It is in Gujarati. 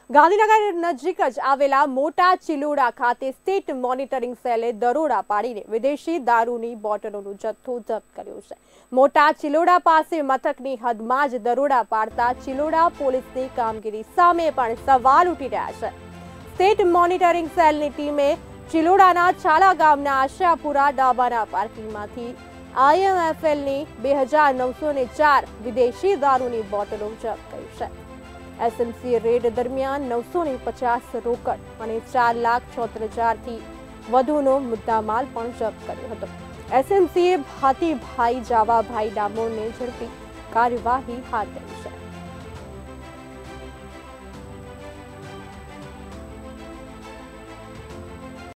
ગાંધીનગર નજીક જ આવેલા મોટા ચિલોડા ખાતે સ્ટેટ મોનિટરિંગ સેલે દરોડા પાડીને વિદેશી દારૂની બોટલોનો જથ્થો જપ્ત કર્યો છે। મોટા ચિલોડા પાસે મથકની હદમાં જ દરોડા પાડતા ચિલોડા પોલીસની કામગીરી સામે પણ સવાલ ઉઠી રહ્યા છે। સ્ટેટ મોનિટરિંગ સેલની ટીમે ચિલોડાના છાલા ગામના આશાપુરા ડાબાના પાર્કિંગમાંથી IMFLની 2904 વિદેશી દારૂની બોટલો જપ્ત કરી છે। SMC રેડ દરમિયાન 950 રોકડ અને 4,76,000થી વધુનો મુદ્દામાલ પણ જપ્ત કર્યો હતો। SMCએ ભાતીભાઈ જાવાભાઈ ડામોરને ઝડપી કાર્યવાહી હાથ ધરી।